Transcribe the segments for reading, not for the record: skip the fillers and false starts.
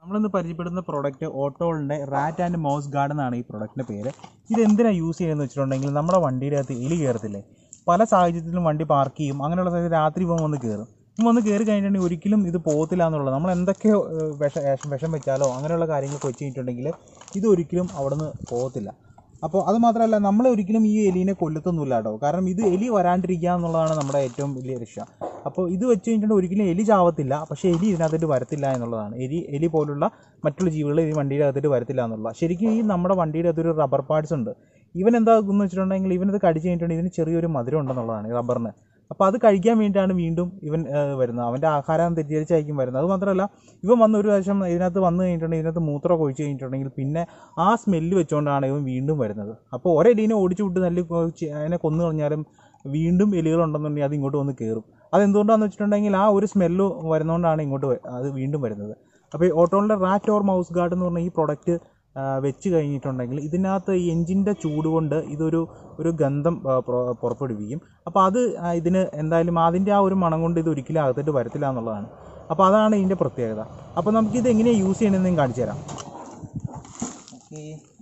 നമ്മളിന്ന് പരിചയപ്പെടുന്ന പ്രോഡക്റ്റ് ഓട്ടോളിൻ്റെ റാറ്റ് ആൻഡ് മൗസ് ഗാർഡ് എന്നാണ് ഈ പ്രോഡക്റ്റിൻ്റെ പേര്. ഇതെന്തിനാണ് യൂസ് ചെയ്യുന്നതെന്ന് വെച്ചിട്ടുണ്ടെങ്കിൽ നമ്മുടെ വണ്ടിയുടെ അകത്ത് എലി കയറത്തില്ലേ, പല സാഹചര്യത്തിലും വണ്ടി പാർക്ക് ചെയ്യും, അങ്ങനെയുള്ള സാഹചര്യം രാത്രി വന്ന് കയറും. വന്ന് കയറി കഴിഞ്ഞിട്ടുണ്ടെങ്കിൽ ഒരിക്കലും ഇത് പോകത്തില്ല എന്നുള്ളത്. നമ്മൾ എന്തൊക്കെ വിഷം വെച്ചാലോ അങ്ങനെയുള്ള കാര്യങ്ങളൊക്കെ വെച്ച് കഴിഞ്ഞിട്ടുണ്ടെങ്കിൽ ഇതൊരിക്കലും അവിടെ നിന്ന് പോകത്തില്ല. അപ്പോൾ അത് മാത്രമല്ല, നമ്മൾ ഒരിക്കലും ഈ എലീനെ കൊല്ലത്തൊന്നുമില്ല കേട്ടോ. കാരണം ഇത് എലി വരാണ്ടിരിക്കുക എന്നുള്ളതാണ് നമ്മുടെ ഏറ്റവും വലിയ ലക്ഷ്യം. അപ്പോൾ ഇത് വെച്ച് കഴിഞ്ഞിട്ടുണ്ടെങ്കിൽ ഒരിക്കലും എലി ചാവത്തില്ല, പക്ഷേ എലി ഇതിനകത്തേട്ട് വരത്തില്ല എന്നുള്ളതാണ്. എലി പോലുള്ള മറ്റുള്ള ജീവികൾ ഈ വണ്ടിയുടെ അകത്തേട്ട് വരത്തില്ല എന്നുള്ളതാണ്. ശരിക്കും ഈ നമ്മുടെ വണ്ടിയുടെ അകത്തൊരു റബ്ബർ പാർട്സ് ഉണ്ട്. ഇവൻ എന്താകുമെന്ന് വെച്ചിട്ടുണ്ടെങ്കിൽ ഇവനത് കടിച്ച് കഴിഞ്ഞിട്ടുണ്ടെങ്കിൽ ഇതിന് ചെറിയൊരു മധുരം ഉണ്ടെന്നുള്ളതാണ് ഈ റബ്ബറിന്. അപ്പോൾ അത് കഴിക്കാൻ വേണ്ടിയിട്ടാണ് വീണ്ടും ഇവൻ വരുന്നത്. അവൻ്റെ ആഹാരം തെറ്റിദ്ധരിച്ചായിരിക്കും വരുന്നത്. അത് മാത്രമല്ല, ഇവൻ വന്ന് ഒരു പ്രാവശ്യം ഇതിനകത്ത് വന്നു കഴിഞ്ഞിട്ടുണ്ടെങ്കിൽ ഇതിനകത്ത് മൂത്രമൊക്കെ ഒഴിച്ച് കഴിഞ്ഞിട്ടുണ്ടെങ്കിൽ പിന്നെ ആ സ്മെല്ല് വെച്ചുകൊണ്ടാണ് ഇവൻ വീണ്ടും വരുന്നത്. അപ്പോൾ ഒരെലീനെ ഓടിച്ചു വിട്ട് നല്ല അതിനെ കൊന്നു കഴിഞ്ഞാലും വീണ്ടും എലികളുണ്ടെന്നുണ്ടെങ്കിൽ അത് ഇങ്ങോട്ട് വന്ന് കയറും. അതെന്തുകൊണ്ടാണെന്ന് വെച്ചിട്ടുണ്ടെങ്കിൽ ആ ഒരു സ്മെല്ല് വരുന്നതുകൊണ്ടാണ് ഇങ്ങോട്ട് അത് വീണ്ടും വരുന്നത്. അപ്പോൾ ഈ ഓട്ടോളിൻ്റെ റാറ്റ് ഓർ മൗസ് ഗാർഡ് എന്ന് പറഞ്ഞ ഈ പ്രൊഡക്റ്റ് വെച്ച് കഴിഞ്ഞിട്ടുണ്ടെങ്കിൽ ഇതിനകത്ത് ഈ എൻജിൻ്റെ ചൂട് കൊണ്ട് ഒരു ഗന്ധം പുറപ്പെടുവിക്കും. അപ്പോൾ അത് ഇതിന് എന്തായാലും അതിൻ്റെ ആ ഒരു മണം കൊണ്ട് ഇത് ഒരിക്കലും അകത്തേട്ട് വരത്തില്ല എന്നുള്ളതാണ്. അപ്പോൾ അതാണ് ഇതിൻ്റെ പ്രത്യേകത. അപ്പോൾ നമുക്കിത് എങ്ങനെയാണ് യൂസ് ചെയ്യണമെന്ന് ഞാൻ കാണിച്ചു തരാം. ഓക്കെ,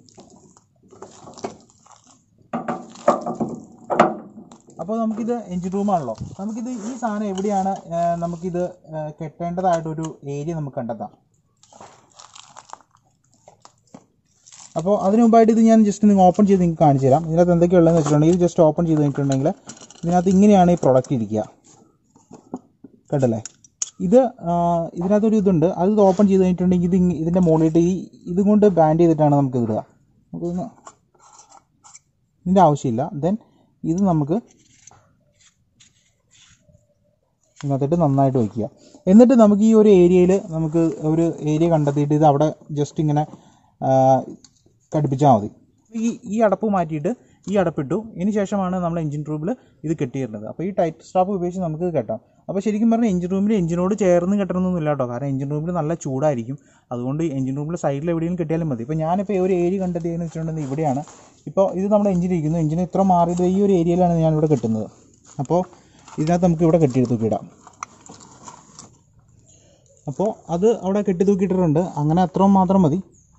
അപ്പോൾ നമുക്കിത് എൻജിൻ റൂമാണല്ലോ. നമുക്കിത് ഈ സാധനം എവിടെയാണ് നമുക്കിത് കെട്ടേണ്ടതായിട്ടൊരു ഏരിയ നമുക്ക് കണ്ടെത്താം. അപ്പോൾ അതിന് മുമ്പായിട്ട് ഇത് ഞാൻ ജസ്റ്റ് നിങ്ങൾ ഓപ്പൺ ചെയ്ത് നിങ്ങൾക്ക് കാണിച്ചു തരാം. ഇതിനകത്ത് എന്തൊക്കെയുള്ളതെന്ന് വെച്ചിട്ടുണ്ടെങ്കിൽ ഇത് ജസ്റ്റ് ഓപ്പൺ ചെയ്ത് കഴിഞ്ഞിട്ടുണ്ടെങ്കിൽ ഇതിനകത്ത് ഇങ്ങനെയാണ് ഈ പ്രൊഡക്റ്റ് ഇരിക്കുക. കേട്ടല്ലേ, ഇതിനകത്തൊരു ഇതുണ്ട്. അത് ഓപ്പൺ ചെയ്ത് കഴിഞ്ഞിട്ടുണ്ടെങ്കിൽ ഇതിൻ്റെ മുകളിലിട്ട് ഇതും കൊണ്ട് ബാൻഡ് ചെയ്തിട്ടാണ് നമുക്ക് ഇടുക. നമുക്കിന്ന് ഇതിൻ്റെ ആവശ്യമില്ല. ദെൻ ഇത് നമുക്ക് ഇതിനകത്തിട്ട് നന്നായിട്ട് വയ്ക്കുക. എന്നിട്ട് നമുക്ക് ഈ ഒരു ഏരിയയിൽ നമുക്ക് ഒരു ഏരിയ കണ്ടെത്തിയിട്ട് ഇത് അവിടെ ജസ്റ്റ് ഇങ്ങനെ ഘടിപ്പിച്ചാൽ മതി. ഈ അടപ്പ് മാറ്റിയിട്ട് ഈ അടപ്പിട്ടു. ഇതിന് ശേഷമാണ് നമ്മൾ എഞ്ചിൻ റൂമിൽ ഇത് കെട്ടിയിരുന്നത്. അപ്പോൾ ഈ ടൈറ്റ് സ്ട്രാപ്പ് ഉപയോഗിച്ച് നമുക്ക് കെട്ടാം. അപ്പോൾ ശരിക്കും പറഞ്ഞാൽ എഞ്ചിൻ റൂമിൽ എഞ്ചിനോട് ചേർന്ന് കെട്ടണമെന്നൊന്നുമില്ല കേട്ടോ. കാരണം എഞ്ചിൻ റൂമിൽ നല്ല ചൂടായിരിക്കും. അതുകൊണ്ട് എഞ്ചിൻ റൂമിൽ സൈഡിൽ എവിടെയെങ്കിലും കെട്ടിയാലും മതി. ഇപ്പോൾ ഞാനിപ്പോൾ ഒരു ഏരിയ കണ്ടെത്തിയെന്ന് വെച്ചിട്ടുണ്ടെങ്കിൽ ഇവിടെയാണ്. ഇപ്പോൾ ഇത് നമ്മുടെ എഞ്ചിൻ ഇരിക്കുന്നു. എഞ്ചിന് ഇത്ര മാറിയിട്ട് ഈ ഒരു ഏരിയയിലാണ് ഞാനിവിടെ കെട്ടുന്നത്. അപ്പോൾ ഇതിനകത്ത് നമുക്ക് ഇവിടെ കെട്ടി തൂക്കിയിടാം. അപ്പോൾ അത് അവിടെ കെട്ടി തൂക്കിയിട്ടിട്ടുണ്ട്. അങ്ങനെ അത്രയും മാത്രം മതി.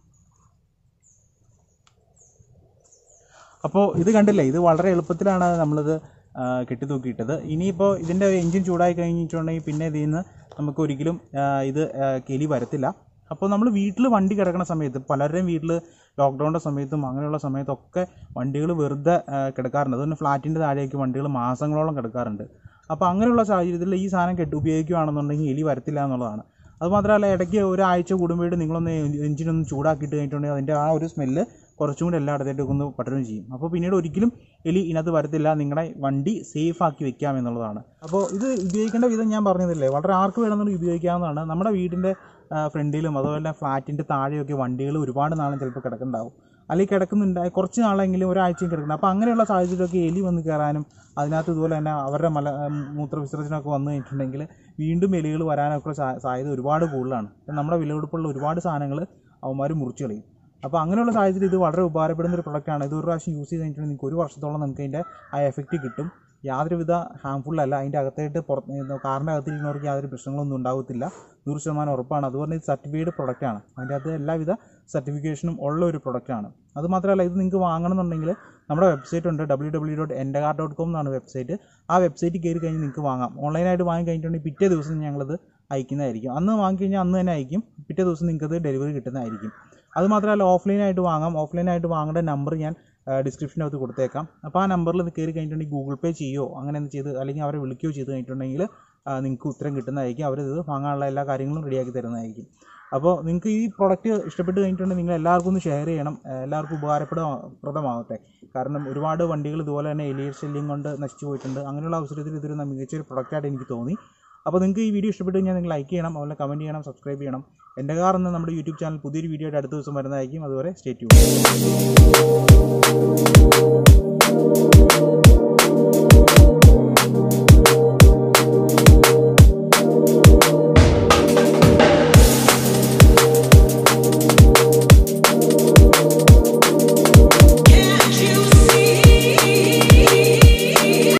അപ്പോൾ ഇത് കണ്ടില്ലേ, ഇത് വളരെ എളുപ്പത്തിലാണ് നമ്മളിത് കെട്ടി തൂക്കിയിട്ടത്. ഇനിയിപ്പോൾ ഇതിൻ്റെ എൻജിൻ ചൂടായി കഴിഞ്ഞിട്ടുണ്ടെങ്കിൽ പിന്നെ ഇതിൽ നിന്ന് നമുക്ക് ഒരിക്കലും ഇത് എലി വരത്തില്ല. അപ്പോൾ നമ്മൾ വീട്ടിൽ വണ്ടി കിടക്കുന്ന സമയത്ത്, പലരുടെയും വീട്ടിൽ ലോക്ക്ഡൗണിൻ്റെ സമയത്തും അങ്ങനെയുള്ള സമയത്തൊക്കെ വണ്ടികൾ വെറുതെ കിടക്കാറുണ്ട്. അതുകൊണ്ട് ഫ്ലാറ്റിൻ്റെ താഴേക്ക് വണ്ടികൾ മാസങ്ങളോളം കിടക്കാറുണ്ട്. അപ്പോൾ അങ്ങനെയുള്ള സാഹചര്യത്തിൽ ഈ സാധനം ഉപയോഗിക്കുകയാണെന്നുണ്ടെങ്കിൽ എലി വരത്തില്ല എന്നുള്ളതാണ്. അതുമാത്രമല്ല, ഇടയ്ക്ക് ഒരാഴ്ച കൂടുമ്പോഴേക്കും നിങ്ങളൊന്ന് എഞ്ചിനൊന്ന് ചൂടാക്കിയിട്ട് കഴിഞ്ഞിട്ടുണ്ടെങ്കിൽ അതിൻ്റെ ആ ഒരു സ്മെല്ല് കുറച്ചും കൂടി എല്ലായിടത്തേക്കും ഒന്ന് പടരുകയും ചെയ്യും. അപ്പോൾ പിന്നീട് ഒരിക്കലും എലി ഇതിനകത്ത് വരത്തില്ല. നിങ്ങളുടെ വണ്ടി സേഫ് ആക്കി വെക്കാം എന്നുള്ളതാണ്. അപ്പോൾ ഇത് ഉപയോഗിക്കേണ്ട വിധം ഞാൻ പറഞ്ഞതില്ലേ, വളരെ ആർക്ക് വേണമെന്നുണ്ടെങ്കിൽ ഉപയോഗിക്കാവുന്നതാണ്. നമ്മുടെ വീടിൻ്റെ ഫ്രണ്ടിലും അതുപോലെ ഫ്ലാറ്റിൻ്റെ താഴെയൊക്കെ വണ്ടികൾ ഒരുപാട് നാളും ചിലപ്പോൾ കിടക്കുന്നുണ്ടാവും. അല്ലെങ്കിൽ കിടക്കുന്നുണ്ടായി കുറച്ച് നാളെങ്കിലും ഒരാഴ്ചയും കിടക്കുന്നത്. അപ്പോൾ അങ്ങനെയുള്ള സാഹചര്യമൊക്കെ എലി വന്ന് കയറാനും അതിനകത്ത് ഇതുപോലെ തന്നെ അവരുടെ മൂത്രവിസർജനമൊക്കെ വന്നു കഴിഞ്ഞിട്ടുണ്ടെങ്കിൽ വീണ്ടും എലികൾ വരാനൊക്കെ സാധ്യത ഒരുപാട് കൂടുതലാണ്. നമ്മുടെ വിലപിടിപ്പുള്ള ഒരുപാട് സാധനങ്ങൾ അവന്മാർ മുറിച്ച് കളയും. അപ്പോൾ അങ്ങനെയുള്ള സാഹചര്യം ഇത് വളരെ ഉപകാരപ്പെടുന്ന ഒരു പ്രൊഡക്റ്റാണ്. ഇത് ഒരു പ്രാവശ്യം യൂസ് ചെയ്ത് കഴിഞ്ഞിട്ടുണ്ടെങ്കിൽ നിങ്ങൾക്ക് ഒരു വർഷത്തോളം നമുക്ക് അതിൻ്റെ ആ എഫക്റ്റ് കിട്ടും. യാതൊരുവിധ ഹാംഫുള്ളല്ല. അതിൻ്റെ അകത്തായിട്ട് കാറിൻ്റെ അകത്തിരിക്കുന്നവർക്ക് യാതൊരു പ്രശ്നങ്ങളൊന്നും ഉണ്ടാകത്തില്ല. 100% ഉറപ്പാണ്. അതുപോലെ ഇത് സർട്ടിഫൈഡ് പ്രൊഡക്റ്റാണ്. അതിൻ്റെ അകത്ത് എല്ലാവിധ സർട്ടിഫിക്കേഷനും ഉള്ള ഒരു പ്രൊഡക്റ്റാണ്. അതുമാത്രമല്ല, ഇത് നിങ്ങൾക്ക് വാങ്ങണമെന്നുണ്ടെങ്കിൽ നമ്മുടെ വെബ്സൈറ്റ് ഉണ്ട്, www.endegar.com എന്നാണ് വെബ്സൈറ്റ്. ആ വെബ്സൈറ്റിൽ കയറി കഴിഞ്ഞ് നിങ്ങൾക്ക് വാങ്ങാം. ഓൺലൈനായിട്ട് വാങ്ങി കഴിഞ്ഞിട്ടുണ്ടെങ്കിൽ പിറ്റേ ദിവസം ഞങ്ങളത് അയക്കുന്നതായിരിക്കും. അന്ന് വാങ്ങിക്കഴിഞ്ഞാൽ അന്ന് തന്നെ അയക്കും. പിറ്റേ ദിവസം നിങ്ങൾക്കത് ഡെലിവറി കിട്ടുന്നതായിരിക്കും. അതുമാത്രമല്ല, ഓഫ്ലൈനായിട്ട് വാങ്ങാം. ഓഫ്ലൈനായിട്ട് വാങ്ങേണ്ട നമ്പർ ഞാൻ ഡിസ്ക്രിപ്ഷനകത്ത് കൊടുത്തേക്കാം. അപ്പോൾ ആ നമ്പറിൽ കയറി കഴിഞ്ഞിട്ടുണ്ടെങ്കിൽ ഗൂഗിൾ പേ ചെയ്യുകയോ അങ്ങനെ ചെയ്ത് അല്ലെങ്കിൽ അവരെ വിളിക്കുകയോ ചെയ്ത് കഴിഞ്ഞിട്ടുണ്ടെങ്കിൽ നിങ്ങൾക്ക് ഉത്തരം കിട്ടുന്നതായിരിക്കും. അവരിത് വാങ്ങാനുള്ള എല്ലാ കാര്യങ്ങളും റെഡിയാക്കി തരുന്നതായിരിക്കും. അപ്പോൾ നിങ്ങൾക്ക് ഈ പ്രോഡക്റ്റ് ഇഷ്ടപ്പെട്ട് കഴിഞ്ഞിട്ടുണ്ടെങ്കിൽ നിങ്ങൾ എല്ലാവർക്കും ഒന്ന് ഷെയർ ചെയ്യണം. എല്ലാവർക്കും ഉപകാരപ്രദമാകട്ടെ. കാരണം ഒരുപാട് വണ്ടികൾ ഇതുപോലെ തന്നെ എലി ശല്യം കൊണ്ട് നശിച്ചു പോയിട്ടുണ്ട്. അങ്ങനെയുള്ള അവസരത്തിൽ ഇതൊരു മികച്ചൊരു പ്രൊഡക്റ്റായിട്ട് എനിക്ക് തോന്നി. അപ്പോൾ നിങ്ങൾക്ക് ഈ വീഡിയോ ഇഷ്ടപ്പെട്ട് കഴിഞ്ഞാൽ നിങ്ങൾ ലൈക്ക് ചെയ്യണം, അതുപോലെ കമൻറ്റ് ചെയ്യണം, സബ്സ്ക്രൈബ് ചെയ്യണം. എൻ്റെ കാർ എന്ന നമ്മുടെ യൂട്യൂബ് ചാനൽ പുതിയൊരു വീഡിയോ ആയിട്ട് അടുത്ത ദിവസം വരുന്നതായിരിക്കും. അതുവരെ സ്റ്റേ ട്യൂൺഡ്.